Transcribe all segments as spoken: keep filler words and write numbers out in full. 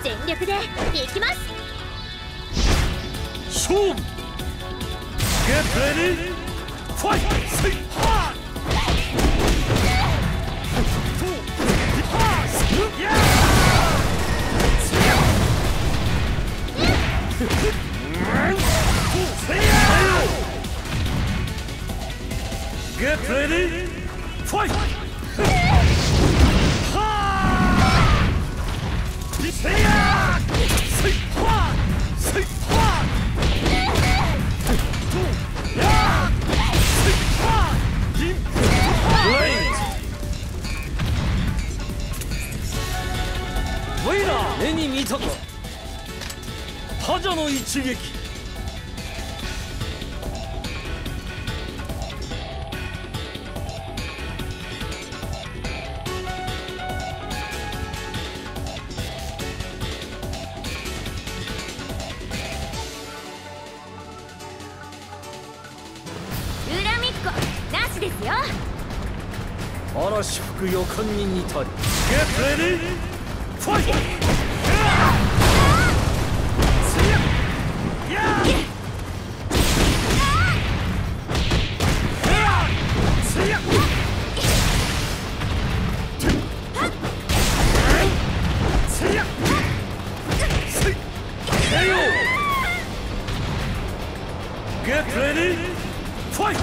全力でいきます。 勝負 Get ready Fight! Get ready Fight! Great! 目に見たか覇者の一撃。 恨みっこなしですよ。 嵐吹く予感に似たり。Get ready Fight! Get ready, fight!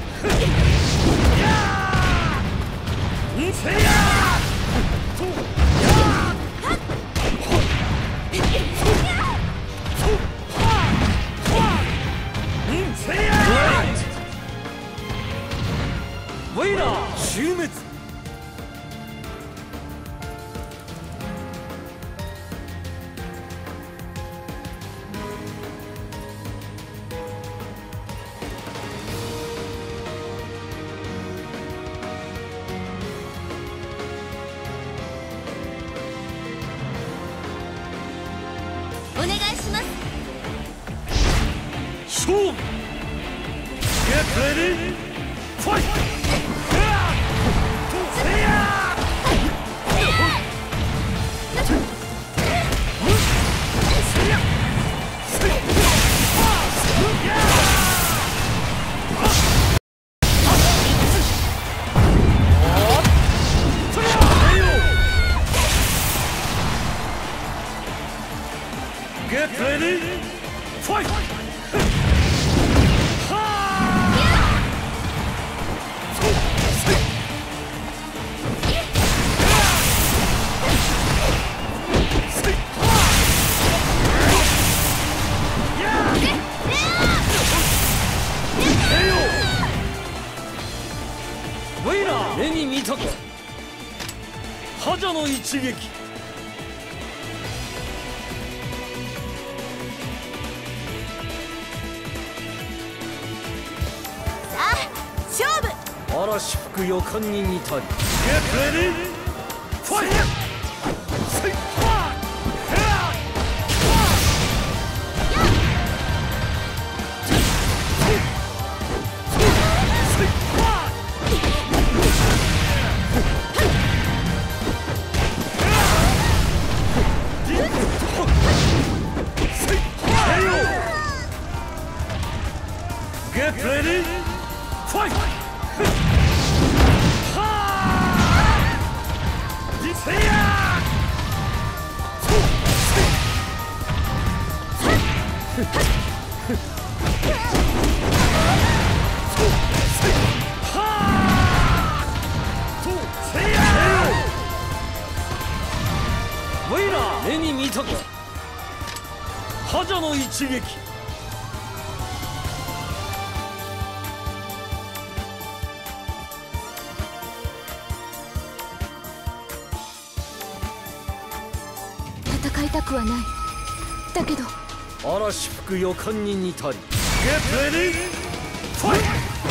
Winner! 終滅。 お願いします。 勝負 Get ready Fight! Get ready, fight! Winner! 目に見たか覇者の一撃。嵐吹く予感に似たり。Get ready, fight! Get ready, fight! Winner! 目に見たか覇者の一撃。 戦いたくはない。だけど嵐吹く予感に似たり。Get ready, fight!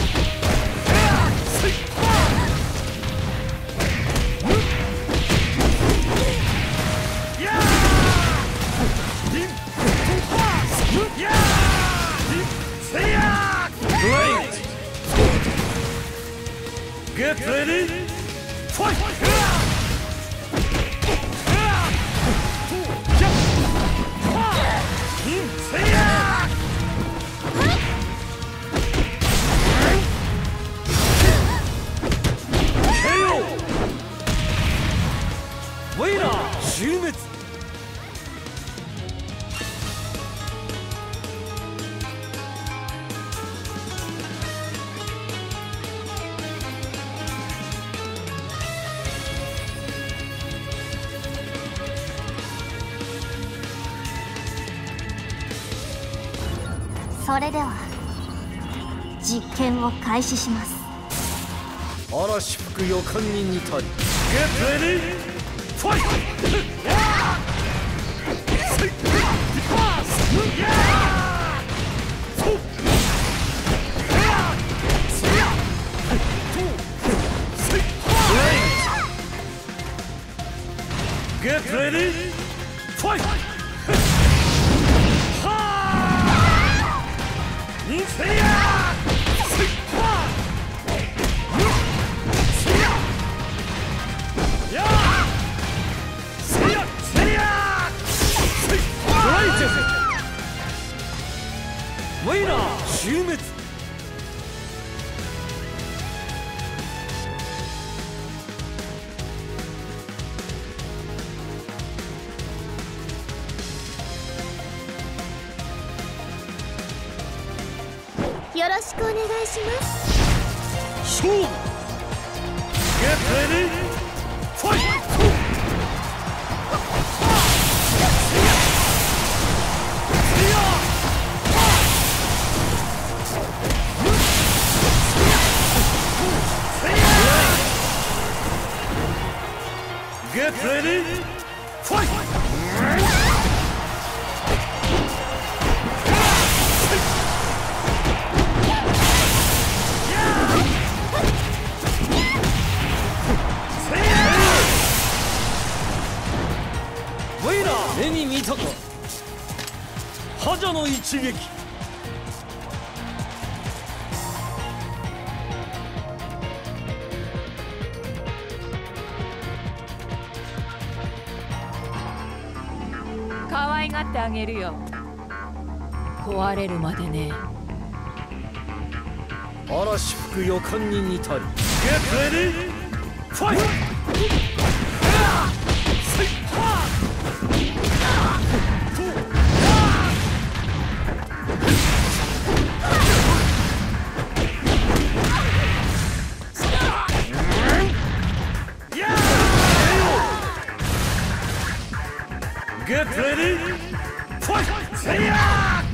Great! Get ready, fight! Jump! それでは実験を開始します。 嵐吹く予感に似たり。Get ready! Fight! Get ready! Fight! Winner! 終滅。 よろしくお願いします。 勝負 Get ready! Fight! Get ready! Fight! Winner! 目に見たか覇者の一撃。 可愛がってあげるよ。壊れるまでね。 嵐吹く予感に似たり。Get ready! Fight! Get ready! Fight!